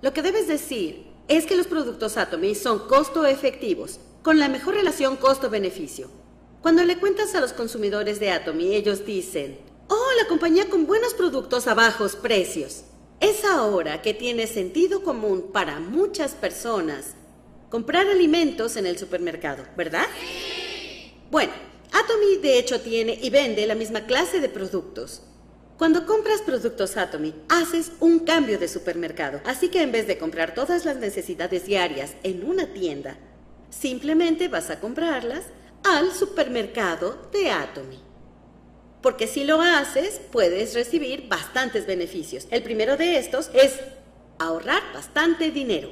Lo que debes decir es que los productos Atomy son costo efectivos, con la mejor relación costo-beneficio. Cuando le cuentas a los consumidores de Atomy, ellos dicen, oh, la compañía con buenos productos a bajos precios. Es ahora que tiene sentido común para muchas personas comprar alimentos en el supermercado, ¿verdad? Sí. Bueno, Atomy de hecho tiene y vende la misma clase de productos. Cuando compras productos Atomy, haces un cambio de supermercado. Así que en vez de comprar todas las necesidades diarias en una tienda, simplemente vas a comprarlas al supermercado de Atomy. Porque si lo haces, puedes recibir bastantes beneficios. El primero de estos es ahorrar bastante dinero.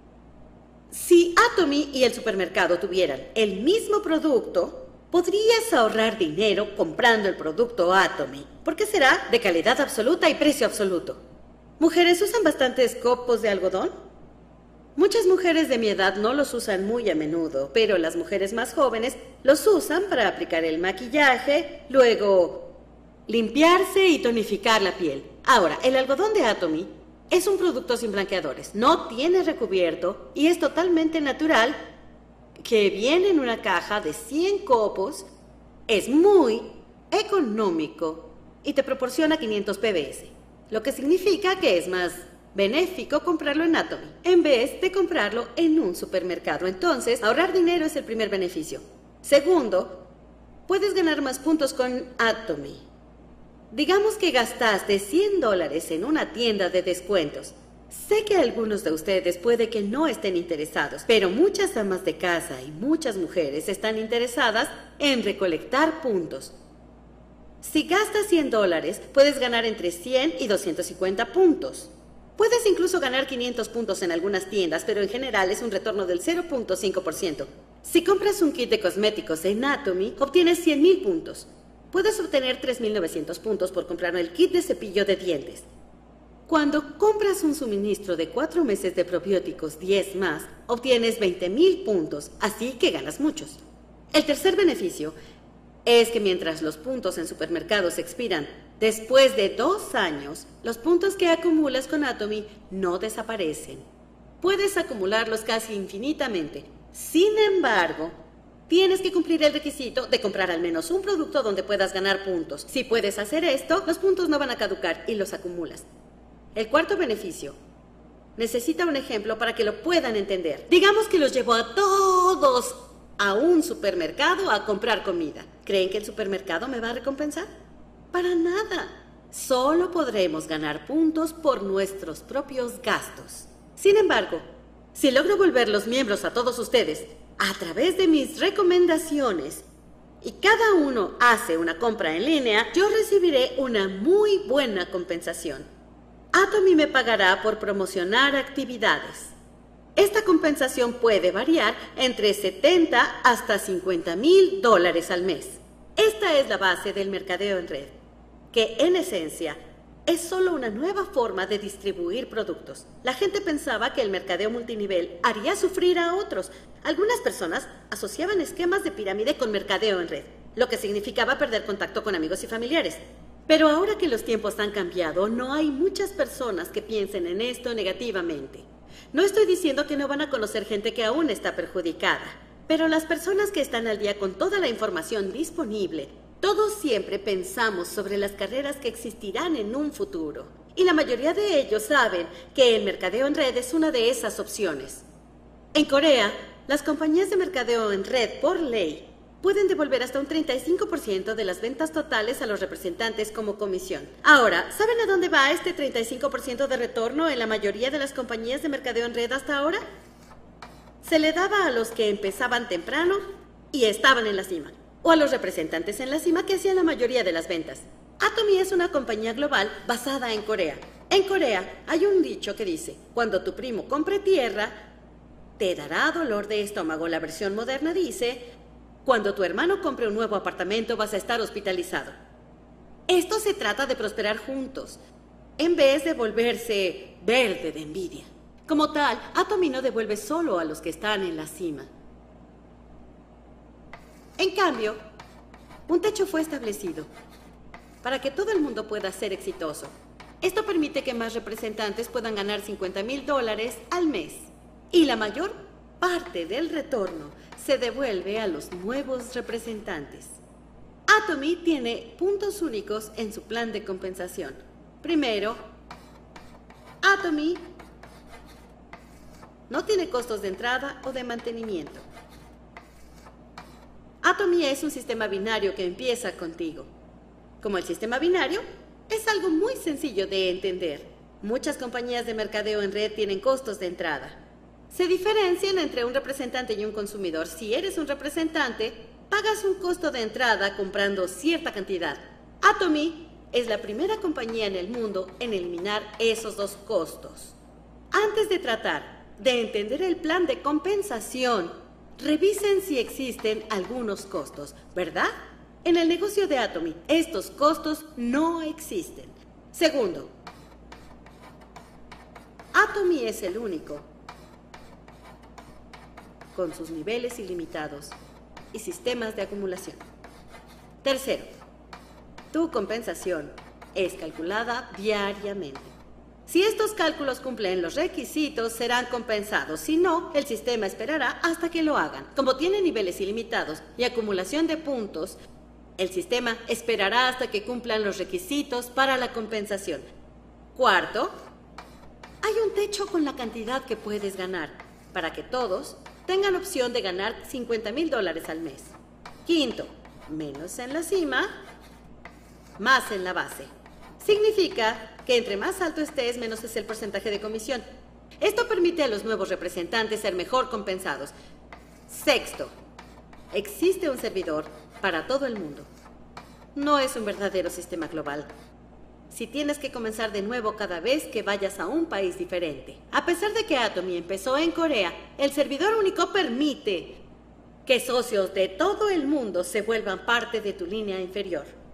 Si Atomy y el supermercado tuvieran el mismo producto, podrías ahorrar dinero comprando el producto Atomy, porque será de calidad absoluta y precio absoluto. ¿Mujeres usan bastantes copos de algodón? Muchas mujeres de mi edad no los usan muy a menudo, pero las mujeres más jóvenes los usan para aplicar el maquillaje, luego limpiarse y tonificar la piel. Ahora, el algodón de Atomy es un producto sin blanqueadores, no tiene recubierto y es totalmente natural, que viene en una caja de 100 copos, es muy económico y te proporciona 500 PBS, lo que significa que es más benéfico comprarlo en Atomy en vez de comprarlo en un supermercado. Entonces, ahorrar dinero es el primer beneficio. Segundo, puedes ganar más puntos con Atomy. Digamos que gastaste $100 en una tienda de descuentos. Sé que algunos de ustedes puede que no estén interesados, pero muchas amas de casa y muchas mujeres están interesadas en recolectar puntos. Si gastas $100, puedes ganar entre 100 y 250 puntos. Puedes incluso ganar 500 puntos en algunas tiendas, pero en general es un retorno del 0.5%. Si compras un kit de cosméticos en Atomy, obtienes 100,000 puntos. Puedes obtener 3.900 puntos por comprar el kit de cepillo de dientes. Cuando compras un suministro de 4 meses de probióticos 10 más, obtienes 20,000 puntos, así que ganas muchos. El tercer beneficio es que mientras los puntos en supermercados expiran después de 2 años, los puntos que acumulas con Atomy no desaparecen. Puedes acumularlos casi infinitamente. Sin embargo, tienes que cumplir el requisito de comprar al menos un producto donde puedas ganar puntos. Si puedes hacer esto, los puntos no van a caducar y los acumulas. El cuarto beneficio necesita un ejemplo para que lo puedan entender. Digamos que los llevo a todos a un supermercado a comprar comida. ¿Creen que el supermercado me va a recompensar? Para nada. Solo podremos ganar puntos por nuestros propios gastos. Sin embargo, si logro volverlos miembros a todos ustedes a través de mis recomendaciones y cada uno hace una compra en línea, yo recibiré una muy buena compensación. Atomy me pagará por promocionar actividades. Esta compensación puede variar entre 70 hasta $50,000 al mes. Esta es la base del mercadeo en red, que en esencia es solo una nueva forma de distribuir productos. La gente pensaba que el mercadeo multinivel haría sufrir a otros. Algunas personas asociaban esquemas de pirámide con mercadeo en red, lo que significaba perder contacto con amigos y familiares. Pero ahora que los tiempos han cambiado, no hay muchas personas que piensen en esto negativamente. No estoy diciendo que no van a conocer gente que aún está perjudicada, pero las personas que están al día con toda la información disponible, todos siempre pensamos sobre las carreras que existirán en un futuro. Y la mayoría de ellos saben que el mercadeo en red es una de esas opciones. En Corea, las compañías de mercadeo en red, por ley, pueden devolver hasta un 35% de las ventas totales a los representantes como comisión. Ahora, ¿saben a dónde va este 35% de retorno en la mayoría de las compañías de mercadeo en red hasta ahora? Se le daba a los que empezaban temprano y estaban en la cima, o a los representantes en la cima que hacían la mayoría de las ventas. Atomy es una compañía global basada en Corea. En Corea hay un dicho que dice, cuando tu primo compre tierra, te dará dolor de estómago. La versión moderna dice, cuando tu hermano compre un nuevo apartamento vas a estar hospitalizado. Esto se trata de prosperar juntos, en vez de volverse verde de envidia. Como tal, Atomy no devuelve solo a los que están en la cima. En cambio, un techo fue establecido para que todo el mundo pueda ser exitoso. Esto permite que más representantes puedan ganar $50,000 al mes. Y la mayor parte del retorno se devuelve a los nuevos representantes. Atomy tiene puntos únicos en su plan de compensación. Primero, Atomy no tiene costos de entrada o de mantenimiento. Atomy es un sistema binario que empieza contigo. Como el sistema binario, es algo muy sencillo de entender. Muchas compañías de mercadeo en red tienen costos de entrada. Se diferencian entre un representante y un consumidor. Si eres un representante, pagas un costo de entrada comprando cierta cantidad. Atomy es la primera compañía en el mundo en eliminar esos dos costos. Antes de tratar de entender el plan de compensación, revisen si existen algunos costos, ¿verdad? En el negocio de Atomy, estos costos no existen. Segundo, Atomy es el único con sus niveles ilimitados y sistemas de acumulación. Tercero, tu compensación es calculada diariamente. Si estos cálculos cumplen los requisitos, serán compensados. Si no, el sistema esperará hasta que lo hagan. Como tiene niveles ilimitados y acumulación de puntos, el sistema esperará hasta que cumplan los requisitos para la compensación. Cuarto, hay un techo con la cantidad que puedes ganar, para que todos tengan opción de ganar $50,000 al mes. Quinto, menos en la cima, más en la base. Significa que entre más alto estés, menos es el porcentaje de comisión. Esto permite a los nuevos representantes ser mejor compensados. Sexto, existe un servidor para todo el mundo. No es un verdadero sistema global. Si tienes que comenzar de nuevo cada vez que vayas a un país diferente. A pesar de que Atomy empezó en Corea, el servidor único permite que socios de todo el mundo se vuelvan parte de tu línea inferior.